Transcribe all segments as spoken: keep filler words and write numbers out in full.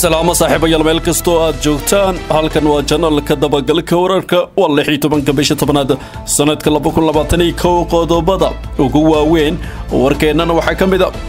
salaamo saaxiibayaal meel kastoo aad joogtaan halkan waa channelka DabaGalka Wararka waa lix iyo toban bisha tobnaad sanadka laba kun labaatan iyo kow qodobada ugu waaweyn warkeennana waxa kamid ah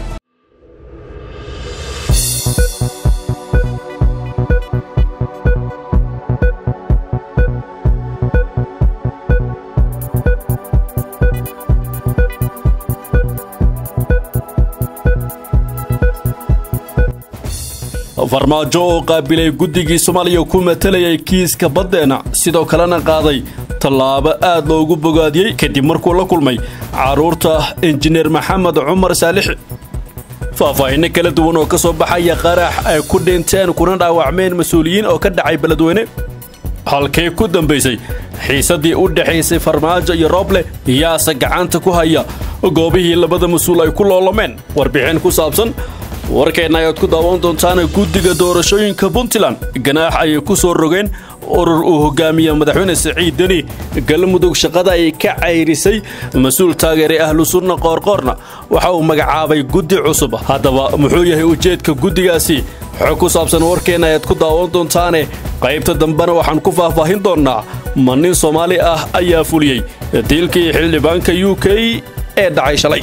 farmaajo oo qaabilay guddigii Soomaaliya ku matalayay kiiska badeena sidoo kalena qaaday talaabo aad loogu bogaadiyay kadib markuu la kulmay caruurta injineer Maxamed Cumar Saalix faahfaahin kala duwan oo ka soo baxaya qarax ay ku dhinteen kuna dhaawacmeen mas'uuliyiin oo ka dhacay beledweyne halkee ku dambeysay xiisadii u dhaxaysay farmaajo iyo rooble yaasa gacanta ku haya goobihii labada mas'uul ay ku loolameen warbixin ku saabsan warkeena ayaad ku daawan doontaan guddiga doorashooyinka Puntland ganaax ay ku soo rogeen urur uu hogaamiye madaxweyne Siciid Deni galmudug shaqada ay ka cayrisay mas'uul taageeray ahlu sunna qoorqoorna waxa uu magacaabay guddi cusub haddaba muxuu yahay ujeedka guddigaasi xog ku saabsan warkeena ayaad ku daawan doontaan qaybta dambana waxaan ku faahfaahin doonaa manin Soomaali ah ayaa fuliyay dilkii xildhibaanka U K ee dhacay shalay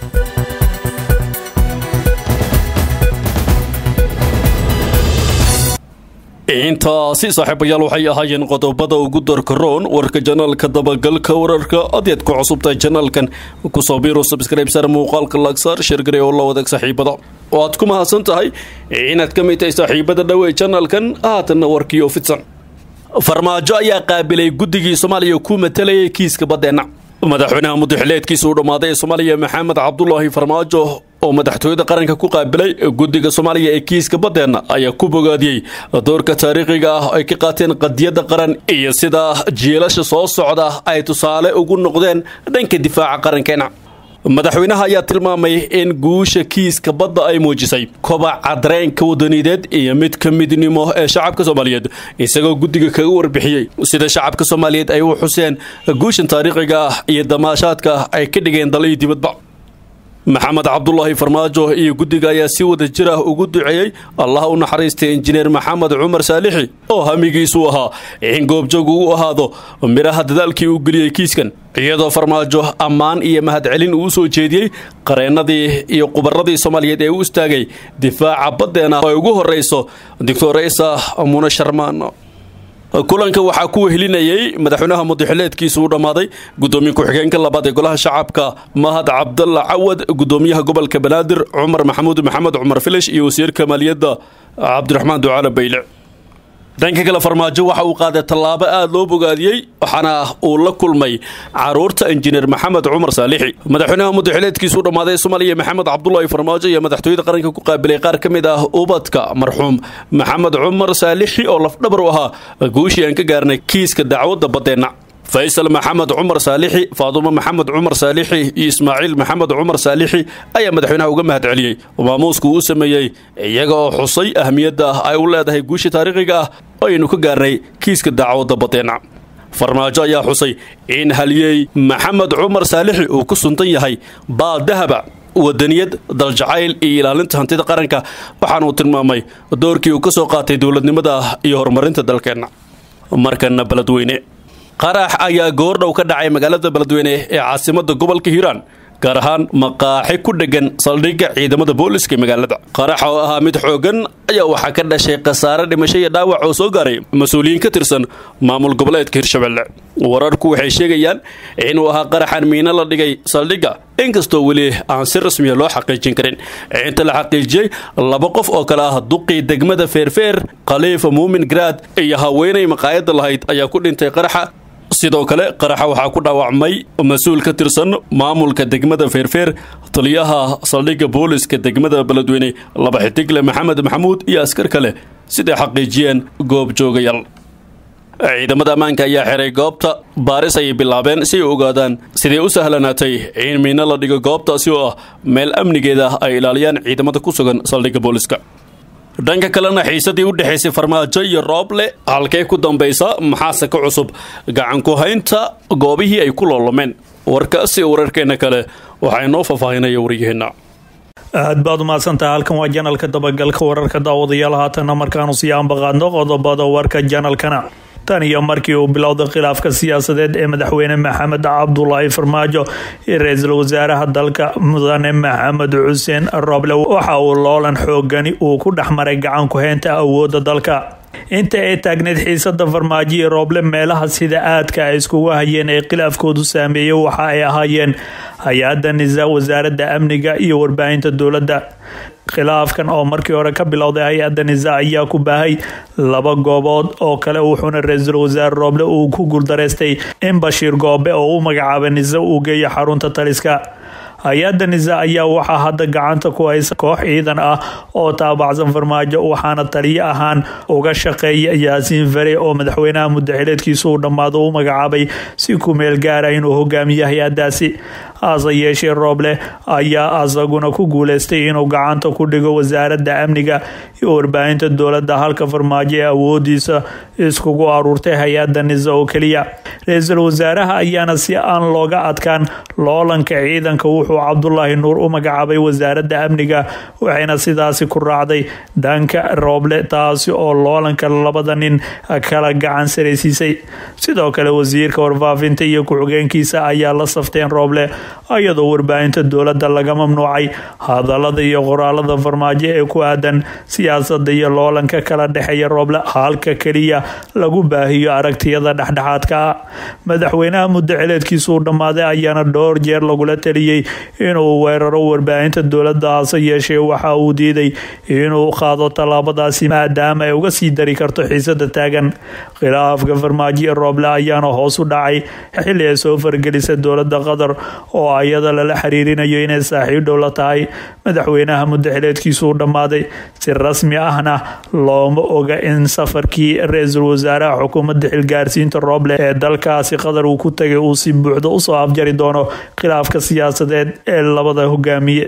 inta si saaxiibayaal waxay ahaayeen qodobada ugu doorkaroon warka channelka DabaGalka Wararka adeed ku cusubtay channelkan ku soo biiro subscribe sar muuqaalka like sar share gareey oo la wadaag saaxiibada waad ku mahadsan tahay inaad ka mid tahay saaxiibada dhawey channelkan aadna warkii oo fidsan farmaajo ayaa qaabilay guddigii Soomaaliya ku matalayay kiiska badeena madaxweynaha mudxleedkiisa u dhamaaday Soomaaliya Maxamed Cabdullaahi Farmaajo oo madaxtooyada qaranka ku qaabilay guddiga Soomaaliya ee kiiska badeena ayaa ku bogaadiyay doorka taariikhiga ah ay ka qaateen qadiyada qaran iyo sida jiilasha soo socda ay tusaale ugu noqdeen dhanka difaaca qarankeena madaxweynaha ayaa tilmaamay in guusha kiiska badda ay muujisay kobaca dareenka wadanideed iyo mid ka midnimo ee shacabka Soomaaliyeed isagoo guddiga kaga warbixiyay sida shacabka Soomaaliyeed ay u xuseen guushan taariikhiga ah iyo damaashaadka ay ka dhigeen dalay dibadba Maxamed Cabdullaahi Farmaajo iyo guddiga ayaa si wada jir ah ugu duceeyay Allah u naxariistay injineer Maxamed Cumar Saalix oo hamigiisu ahaa in goobjoog uu ahaado miraha dadaalkii uu galiyay kiiskan iyadoo Farmaajo ammaan iyo mahadcelin uu soo jeediyay qareenadii iyo qubaradii Soomaaliyeed ee u istaagay difaaca badeena oo ugu horeyso Doctor Isa Muna Sharmaan kulanka waxa ku wehelinayay madaxweynaha mudxleedkiisa u dhamaaday gudoomiye ku-xigeenka labaad ee golaha shacabka Mahad Cabdalla Cawad gudoomiyaha gobolka Banaadir Cumar Maxamuud Maxamed Cumar Filash iyo wasiirka maaliyadda Cabdiraxmaan Ducaale Bayle dhanka kale farmaajo waxa uu qaaday talaabo aad loo bogaadiyay waxana uu la kulmay caruurta injineer Maxamed Cumar Saalix madaxweynaha mudxleedkiisa u dhamaaday Soomaaliya Maxamed Cabdullaahi Farmaajo iyo madaxtooyada qaranka ku qaabilay qaar kamid ah ubadka marxuum Maxamed Cumar Saalix oo laf dhabar u ahaa guushii aan ka gaarnay kiiska dacwadda badeena Faisal Maxamed Cumar Saalix Faaduma Maxamed Cumar Saalix iyo Ismaaciil Maxamed Cumar Saalix ayaa madaxweynaha uga mahadceliyay maamuuska uu sameeyay iyaga oo xusay ahmiyadda ay u leedahay guusha taariikhiga ah oo aynu ka gaarnay kiiska dacwadda badeena farmaajo ayaa xusay in haliyay Maxamed Cumar Saalix uu ku suntan yahay baal dahaba wadaniyad daljacayl iyo ilaalinta hantida qaranka waxaan uu tilmaamay doorkii uu ka soo qaatay dawladnimada iyo horumarinta dalkeena markana beledweyne qarax ayaa goordhow ka dhacay magaalada beledweyne ee caasimadda gobolka Hiiraan gaar ahaan maqaaxi ku dhagan saldhigga ciidamada booliska magaalada qarax oo ahaa mid xoogan ayaa waxa ka dhashay qasaare dhimasho iyo dhaawac oo soo gaaray mas'uuliyiin ka tirsan maamul goboleedka Hirshabelle wararku waxay sheegayaan in uu ahaa qaraxan miina la dhigay saldhigga inkastoo wali aan si rasmi ah loo xaqiijin karin inta la xaqiijiyay laba qof oo kala ah duqii degmada Feerfeer Khalifa Muumin Grad iyo haweeney maqaayad lahayd ayaa ku dhintay qaraxa sidoo kale qaraxa waxa ku dhaawacmay mas'uul ka tirsan maamulka degmada Feerfeer taliyaha saldhigga booliska degmada beledweyne laba xidigle Maxamed Maxamuud iyo askar kale sida xaqiijiyeen goob joogayaal ciidamada ammaanka ayaa xiray goobta baaris ay bilaabeen si ay ogaadaan sidii u sahlanaatay in miina la dhigo goobtaasi oo ah meel amnigeeda ay ilaaliyaan ciidamada ku sugan saldhigga booliska dhanka kalena xiisadii u dhaxaysay farmaajo iyo rooble halkee ku dambaysa maxaase ka cusub gacan ku haynta goobihii ay ku loolameen warkaasi wararkeena kale waxay noo faahfaahinaya wariyaheena aad baad u mahadsantahay. Halkan waa janalka dabagalka wararka daawadayaal haatan markaanu sii aanbaqaadno qodobada warka janalkana. tan iyo markii uu bilowday khilaafka siyaasadeed ee madaxweyne Maxamed Cabdullaahi Farmaajo iyo ra'iisul wasaaraha dalka mudane Maxamed Xuseen Rooble waxa uu loolan xoogani uu ku dhaxmaray gacan ku haynta awoodda dalka. inta ay taagneed xiisada Farmaajo iyo Rooble meelaha sida aadka ay iskugu hayeen ee khilaafkoodu saameeyay waxa ay ahaayeen hay'adda nidaamka wasaaradda amniga iyo warbaahinta dowladda. khilaafkan oo markii hore ka bilowday hay'adda nidaamka ayaa ku baahay laba goobood oo kale wuxuuna ra'iisul wasaare Rooble uu ku guuldareystay in Bashiir Goobe oo uu magacaabay nidaamka uu geeyo xarunta taliska. hay'adda nidaamka ayaa waxaa hadda gacanta ku haysa koox ciidan ah oo taabacsan Farmaajo waxaana taliye ahaan uga shaqeeya Yaasiin Fare oo madaxweynaha muddaxileedkiisu uu dhamaado uu magacaabay si ku meel gaar ah inuu hogaamiyo hay'addaasi. hase yeeshee Rooble ayaa asaguna ku guuleystay inuu gacanta ku dhigo wasaaradda amniga iyo warbaahinta dowladda halka Farmaajo awoodiisa iskugu aruurtay hay'adda nidaamka oo kaliya. ra'iisul wasaaraha ayaana si aan looga adkaan loolanka ciidanka wuxuu Cabdullaahi Nuur u magacaabay wasaaradda amniga waxayna sidaasi ku raacday danka Rooble taasi oo loolanka labada nin kala gacan sareysiisay. sidoo kale wasiirka warfaafinta iyo ku-xigeenkiisa ayaa la safteen Rooble ayadoo warbaahinta dowladda laga mamnuucay hadalada iyo qoraalada Farmaajo ee ku aadan siyaasadda iyo loolanka kala dhexeeya Rooble halka kaliya lagu baahiyo aragtiyada dhexdhexaadka ah. madaxweynaha muddaxileedkiisu uu dhamaaday ayaana dhowr jeer lagula taliyay inuu weeraro warbaahinta dowladda hase yeeshee waxa uu diiday inuu qaado tallaabadaasi maadaama ay uga sii dari karto xiisada taagan. khilaafka Farmaajo iyo Rooble ayaana hoos u dhacay xilli ay soo fargelisay dowladda Qatar oo ayada lala xiriirinayo inay saaxiib dhow la tahay madaxweynaha muddaxileedkiisu uu dhamaaday. si rasmi ahna looma oga in safarkii ra'iisul wasaaraha xukuumadda xilgaarsiinta Rooble ee dalkaasi Qatar uu ku tagay uu si buuxda u soo afjari doono khilaafka siyaasadeed ee labada hogaamiye.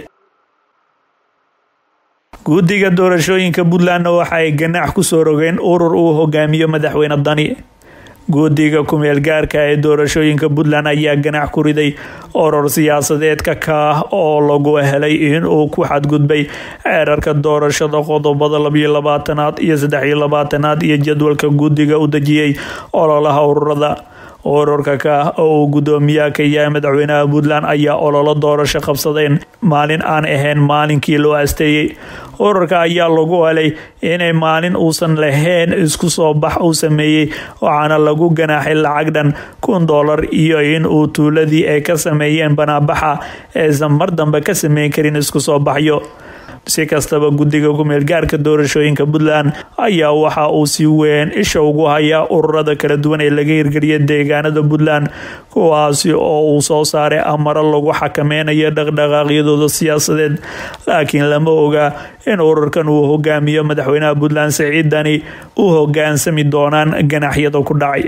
guddiga doorashooyinka Puntland waxa ay ganax ku soo rogeen urur uu hogaamiyo madaxweyne Dani. guddiga ku meel gaarka ee doorashooyinka Puntland ayaa ganax ku riday urur siyaasadeedka ka oo lagu helay in uu ku xadgudbay xeerarka doorashada qodobada laba iyo labaatanaad iyo saddex iyo labaatanaad iyo jadwalka guddiga u dejiyay ololaha ururada. ururka ka oo gudoomiyaha ka yahay madaxweynaha Puntland ayaa ololo doorasho qabsadeen maalin aan ahayn maalinkii loo asteeyay. ururka ayaa lagu helay inay maalin uusan lahayn isku soo bax uu sameeyay waxaana lagu ganaaxay lacag dhan kun dollar iyo in uu tuuladii ay ka sameeyeen banaabaxa aysan mar dambe ka sameyn karin isku soo baxyo. si kastaba guddiga ku meel gaarka doorashooyinka Puntland ayaa waxa uu si weyn isha ugu hayaa ururada kala duwan ee laga hirgeliyay deegaanada Puntland kuwaasi oo uu soo saaray amaro lagu xakameynayo dhaqdhaqaaqyadooda siyaasadeed laakiin lama oga in ururkan uu hogaamiyo madaxweynaha Puntland Siciid Dani uu hogaansami doonaan ganaxyada ku dhacay.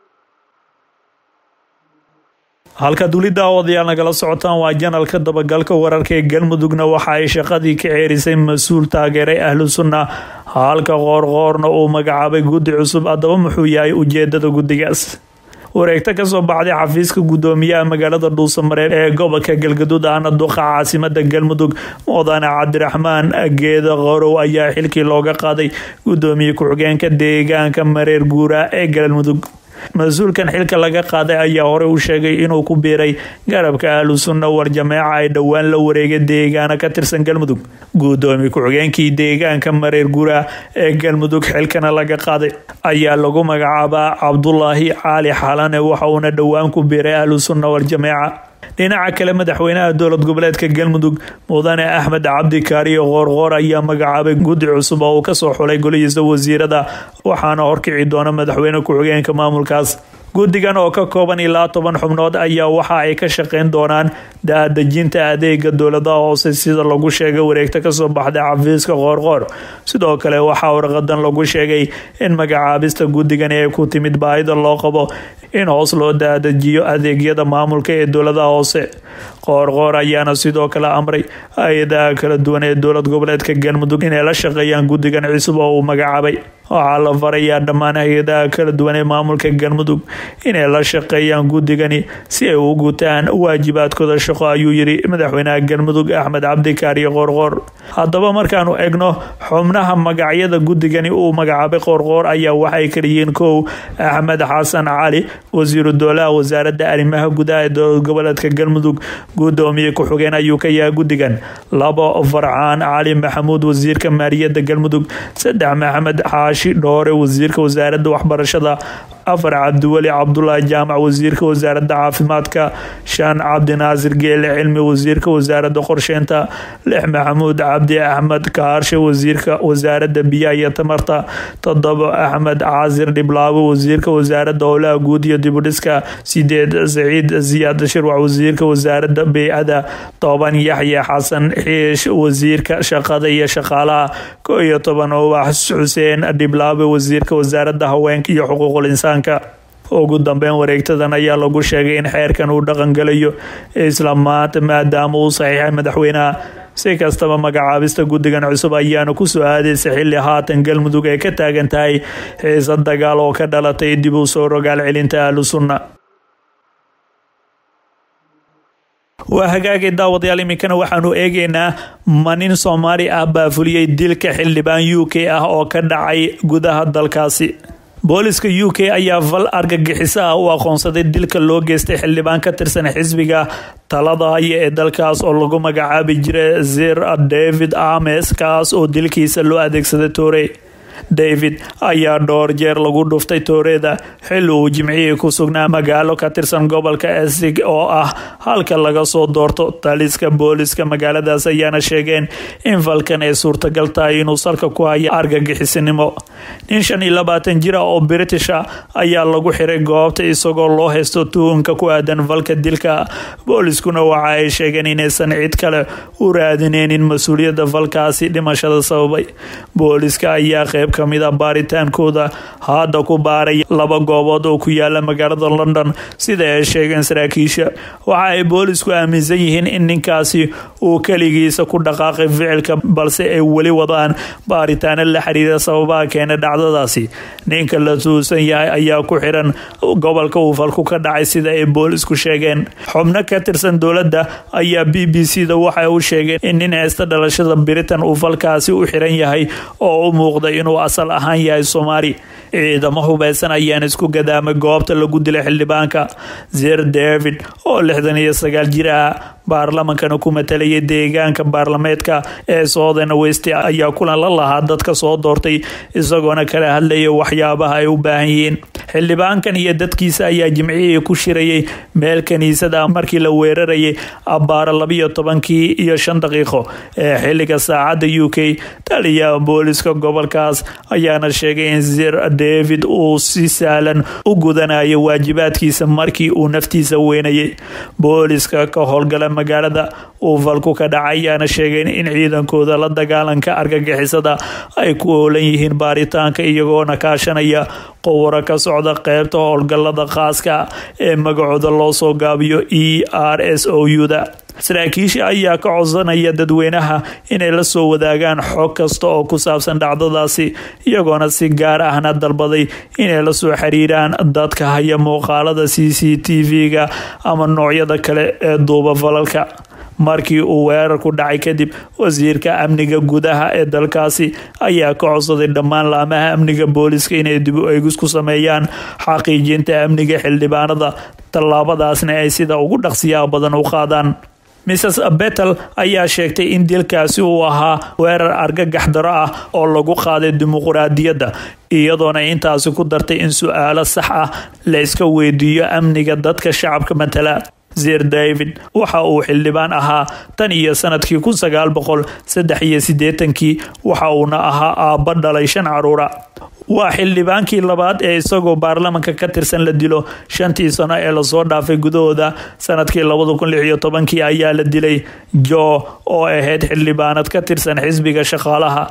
halka dawladda wadayaal nagala socotaan waa janalka dabagalka wararka ee Galmudugna waxa ay shaqadii ka ceerisay mas'uul taageeray ahlu sunna halka qoorqoorna uu magacaabay guddi cusub. adaba muxuu yahay ujeedada guddigaas? wareegta ka soo baxday xafiiska gudoomiyaha magaalada Dhuusamareeb ee gobolka Galgaduud ahna duqa caasimada Galmudug mudane Cabdiraxmaan Geeda Qorow ayaa xilkii looga qaaday gudoomiye ku-xigeenka deegaanka Mareer Guura ee Galmudug. mas-uulkan xilka laga qaaday ayaa hore u sheegay inuu ku biiray garabka ahlu sunna war jameeca ay dhowaan la wareegay deegaana ka tirsan Galmudug. gudoomiye ku-xigeenkii deegaanka Mareer Guura ee Galmudug xilkana laga qaaday ayaa lagu magacaabaa Cabdullaahi Cali Xalane waxa uuna dhowaan ku biiray ahlu sunna war jameeca. dhinaca kale madaxweynaha dowlad goboleedka Galmudug mudane Axmed Cabdi Kaariyo Qoorqoor ayaa magacaabay guddi cusub oo ka soo xulay golihiisa wasiirada waxaana horkici doona madaxweyne ku-xigeenka maamulkaas. guddigan oo ka kooban ilaa toban xubnood ayaa waxa ay ka shaqeyn doonaan daadejinta adeega dowladda hoose sida lagu sheegay wareegta ka soo baxday xafiiska Qoorqoor. sidoo kale waxa warqadan lagu sheegay in magacaabista guddigan ay ku timid baahida loo qabo in hoos loo daadajiyo adeegyada maamulka ee dowladaha hoose. qoorqoor ayaana sidoo kale amray hay-adaha kala duwan ee dowlad goboleedka galmudug inay la shaqeeyaan guddigan cusub oo uu magacaabay. waxaa la farayaa dhammaan hay-adaha kala duwan ee maamulka galmudug inay la shaqeeyaan guddigani si ay u gutaan waajibaadkooda shaqo, ayuu yiri madaxweynaha galmudug axmed cabdikaariyo qoorqoor. haddaba markaanu egno xubnaha magacyada guddigani uu magacaabay qoorqoor ayaa waxay kala yihiin kow axmed xasan cali, wasiiru dowlaha wasaaradda arrimaha gudaha ee dowlad goboleedka galmudug, gudoomiye ku-xigeen ayuu ka yahay guddigan. labo farxaan cali maxamuud, wasiirka maaliyadda galmudug. saddex maxamed xaashi dhoore, wasiirka wasaaradda waxbarashada. afar cabdiweli cabdulaahi jaamac, wasiirka wasaaradda caafimaadka. shan cabdinaasir geele cilmi, wasiirka wasaaradda qorsheynta. lix maxamuud cabdi axmed kaarshe, wasiirka wasaaradda biyaha iyo tamarta. toddoba axmed caasir dhiblaawe, wasiirka wasaaradda howlaha guud iyo dibudhiska. sideed saciid siyaad shirwac, wasiirka wasaaradda bey'ada. toban yaxya xasan xiish, wasiirka shaqada iyo shaqaalaha. ko iyo toban ubax xuseen dhiblaawe, wasiirka wasaaradda haweenka iyo xuquuqul insaan. ugu dambeyn wareegtadan ayaa lagu sheegay in xeerkan uu dhaqangalayo isla maanta maadaama uu saxiixay madaxweynaha. si kastaba magacaabista guddigan cusub ayaana ku soo aadaysa xilli haatan galmudug ay ka taagan tahay xiisad dagaal oo ka dhalatay dib u soo rogaal celinta ahlu sunna. waa hagaagay daawadayaal, iminkana waxaanu eegaynaa manin Soomaali ah baa fuliyay dilka xildhibaan U K ah oo ka dhacay gudaha dalkaasi. booliska U K ayaa fal argagixiso ah u aqoonsaday dilka loo geystay xildhibaan ka tirsan xisbiga talada haya ee dalkaas oo lagu magacaabi jiray Sir David Ames, kaas oo dilkiisa loo adeegsaday toore. David ayaa dhowr jeer lagu dhuftay tooreeda xilli uu jimcihii ku sugnaa magaalo ka tirsan gobolka Essex oo ah halka laga soo doorto. taliska booliska magaaladaas ayaana sheegeen in falkan ay suurtagal tahay inuu salka ku hayo argagixisinimo. nin shan iyo labaatan jir ah oo British ah ayaa lagu xiray goobta isagoo loo haysto tuhunka ku aadan falka dilka. booliskuna waxa ay sheegeen inaysan cid kale u raadineynin mas-uuliyadda falkaasi dhimashada sababay. booliska ayaa qayb kamida baaritaankooda hadda ku baaray laba goobood oo ku yaala magaalada London sida ay sheegeen saraakiisha. waxa ay boolisku aaminsan yihiin in ninkaasi uu kaligiisa ku dhaqaaqay ficilka, balse ay weli wadaan baaritaano la xiriira sababaha keena dhacdadaasi. ninka la tuusan yahay ayaa ku xiran gobolka uu falku ka dhacay sida ay boolisku sheegeen. xubno ka tirsan dowladda ayaa B B C da waxa uu sheegay in nin haysta dhalashada Britain uu falkaasi u xiran yahay oo u muuqda inuu asal ahaan yahay Soomaali. ciidamo hubeysan ayaan isku gadaamay goobta lagu dilay xildhibaanka. Sir David oo lixdan iyo sagaal jir ah baarlamankana ku matalayay deegaanka baarlameedka ee Southern West ayaa kulan la lahaa dadka soo doortay isagoona kala hadlayay waxyaabaha ay u baahan yihiin. xildhibaankan iyo dadkiisa ayaa jimcihii ku shirayay meel kaniisada markii la weerarayay abbaara laba iyo tobankii iyo shan daqiiqo ee xilliga saacadda U K. taliyaha booliska gobolkaas ayaana sheegay in Sir David uu si sahlan u gudanayo waajibaadkiisa markii uu naftiisa weynayay. booliska ka howlgala magaalada uu falku ka dhacay ayaana sheegeen in ciidankooda la dagaalanka argagixisada ay ku howlan yihiin baaritaanka iyagoona kaashanaya qowra ka socda qaybta howlgalada khaaska ee magacooda loo soo gaabiyo E R S O U da. saraakiisha ayaa ka codsanaya dadweynaha inay la soo wadaagaan xog kasta oo ku saabsan dhacdadaasi, iyagoona si gaar ahna dalbaday inay la soo xiriiraan dadka haya muuqaalada C C T V-ga ama noocyada kale ee duuba falalka. markii uu weerarku dhacay kadib, wasiirka amniga gudaha ee dalkaasi ayaa ka codsaday dhammaan laamaha amniga booliska inay dib u eegis ku sameeyaan xaqiijinta amniga xildhibaanada, tallaabadaasna ay sida ugu dhaqsiyaha badan u qaadaan. Missus Bettel ayaa sheegtay in dilkaasi uu ahaa weerar argagax daro ah oo lagu qaaday dimuqraadiyadda, iyadoona intaasi ku dartay in su'aalo sax ah la iska weydiiyo amniga dadka shacabka matala. Sir David waxa uu xildhibaan ahaa tan iyo sanadkii kun sagaal boqol saddex iyo siddeetankii, waxa uuna ahaa aabba dhalay shan caruura. waa xildhibaankii labaad ee isagoo baarlamanka ka tirsan la dilo shantii sano ee lasoo dhaafay gudahooda. sanadkii labada kun lix iyo tobankii ayaa la dilay Jo oo ahayd xildhibaanad ka tirsan xisbiga shaqaalaha.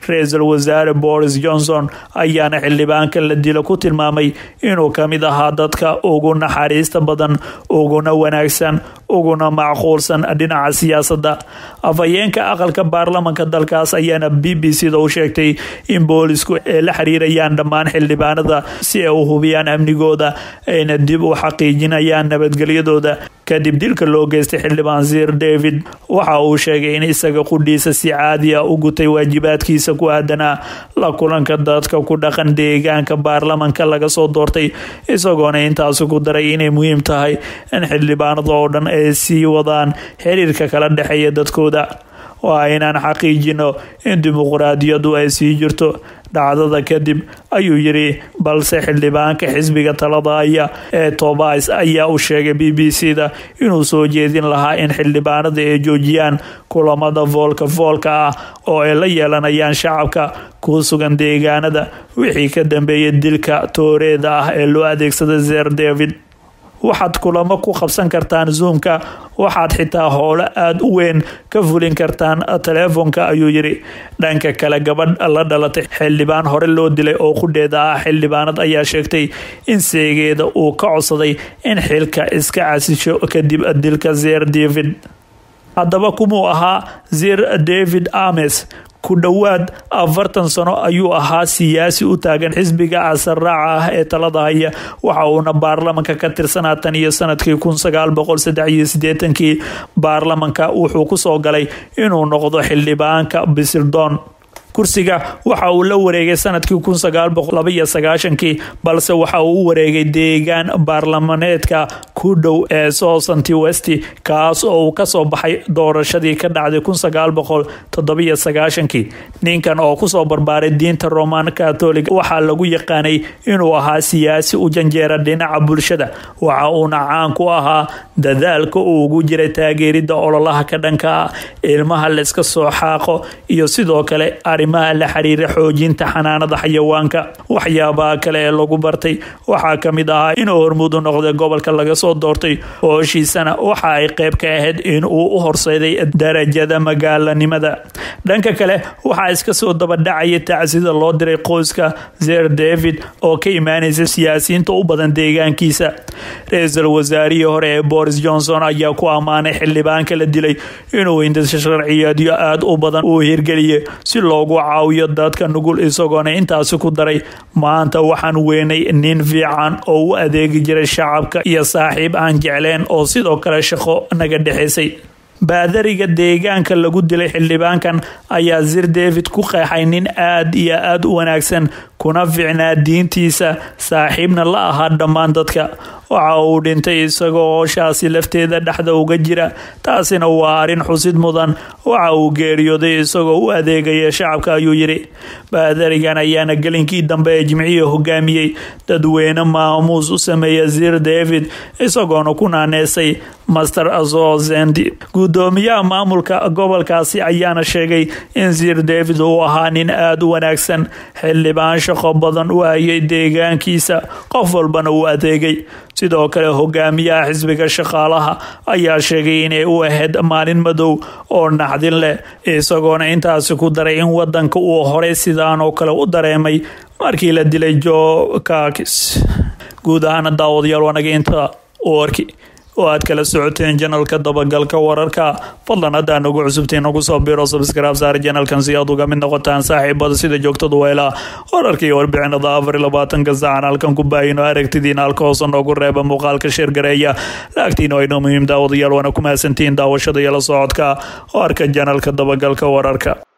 ra-iisul wasaare Boris Johnson ayaana xildhibaanka la dilo ku tilmaamay inuu kamid ahaa dadka ugu naxariista badan uguna wanaagsan uguna macquulsan dhinaca siyaasadda. afhayeenka aqalka baarlamanka dalkaas ayaana B B C da u sheegtay in boolisku ay la xiriirayaan dhammaan xildhibaanada si ay u hubiyaan amnigooda ayna dib u xaqiijinayaan nabadgelyadooda kadib dilka loo geystay xildhibaan Sir David. waxa uu sheegay in isaga qudhiisa si caadi ah u gutay waajibaadkiisa ku aadanaa la kulanka dadka ku dhaqan deegaanka baarlamanka laga soo doortay, isagoona intaas ku daray inay muhiim tahay in xildhibaanada oo dhan ay sii wadaan xiriirka kala dhexeeya dadkooda. waa inaan xaqiijino in dimuqraadiyadu ay sii jirto dhacdada kadib, ayuu yiri. balse xildhibaanka xisbiga talada aya ee Tobias ayaa u sheegay B B C da inuu soo jeedin lahaa in xildhibaanada ay joojiyaan kulamada voolka voolka ah oo ay la yeelanayaan shacabka ku sugan deegaanada wixii ka dambeeyay dilka tooreeda ah ee loo adeegsaday Sir David. waxaad kulamo ku qabsan kartaan Zoomka, waxaad xitaa howlo aad u weyn ka fulin kartaan telefoonka, ayuu yiri. dhanka kale gabadh la dhalatay xildhibaan hore loo dilay oo qudheeda ah xildhibaanad ayaa sheegtay in seegeeda uu ka codsaday in xilka iska casisho kadib dilka Sir David. haddaba kumuu ahaa Sir David Ames? ku dhawaad afartan sano ayuu ahaa siyaasi u taagan xisbiga asaraaca ah ee talada haya. waxa uuna baarlamanka ka tirsanaa tan iyo sanadkii kun sagaal boqol saddex iyo siddeetankii. baarlamanka wuxuu ku soo galay inuu noqdo xildhibaanka Bisildon. kursiga waxa uu la wareegay sanadkii kun sagaal boqol laba iyo sagaashankii, balse waxa uu u wareegay deegaan baarlamaneedka ku dhow ee Sosanti West, kaas oo uu ka soo baxay doorashadii ka dhacday kun sagaal boqol toddoba iyo sagaashankii. ninkan oo ku soo barbaaray diinta Roman Catholic waxa lagu yaqaanay inuu ahaa siyaasi u janjeera dhinaca bulshada. waxa uu caan ku ahaa dadaalka uu ugu jiray taageerida ololaha ka dhanka ilmaha la iska soo xaaqo iyo sidoo kale arrimaha la xiriira xoojinta xanaanada xayawaanka. waxyaabaha kale ee lagu bartay waxaa kamid ahaa inuu hormuud u noqday gobolka laga soo doortay, howshiisana waxa ay qayb ka ahayd in uu u horseeday darajada magaalanimada. dhanka kale waxaa iska soo daba dhacaya tacsida loo diray qoyska Sir David oo ka imaanaysa siyaasiyiinta u badan deegaankiisa. ra-iisul wasaarihii hore ee Boris Johnson ayaa ku ammaanay xildhibaanka la dilay inuu hindisho sharciyeedyo aad u badan uu hirgeliyay si loogu caawiyo dadka nugul, isagoona intaasi ku daray maanta waxaan weynay nin fiican oo u adeegi jiray shacabka iyo saaxiib aan jecleen oo sidoo kale shaqo naga dhexaysay. baadariga deegaanka lagu dilay xildhibaankan ayaa Sir David ku qeexay nin aad iyo aad u wanaagsan kuna fiicnaa diintiisa, saaxiibna la ahaa dhammaan dadka. waxa uu dhintay isagoo howshaasi lafteeda dhexda uga jira, taasina waa arrin xusid mudan. waxa uu geeriyooday isagoo u adeegaya shacabka, ayuu yiri. baadarigan ayaana gelinkii dambe ee jimcihii hogaamiyey dadweyne maamuus u sameeya Sir David, isagoona ku naaneysay Master Azozendi. gudoomiyaha maamulka gobolkaasi ayaana sheegay in Sir David uu ahaa nin aad u wanaagsan, xildhibaan shaqo badan u hayay deegaankiisa, qof walbana uu adeegay. sidoo kale hogaamiyaha xisbiga shaqaalaha ayaa sheegay inay u ahayd maalin madow oo naxdin leh, isagoona intaasi ku daray in wadanka uu horey sidaan oo kale u dareemay markii la dilay Joe Cox. guud ahaan daawadayaal wanaga inta warki oo aad kala socoteen janalka dabagalka wararka. fadlan hadda nagu cusubteen nagu soo biro subscribe saar janalkan si aad uga mid noqotaan saaxiibada sida joogtada weela wararkii warbixinada afar iyo labaatan gazacaan halkan ku baahino. aragtidiina halka hoose noogu reeba, muuqaalka sheer gareeya, laagtiina waa inoo muhiim daawadayaal. waana ku mahadsantiin daawashada iyo la socodka wararka janalka dabagalka wararka.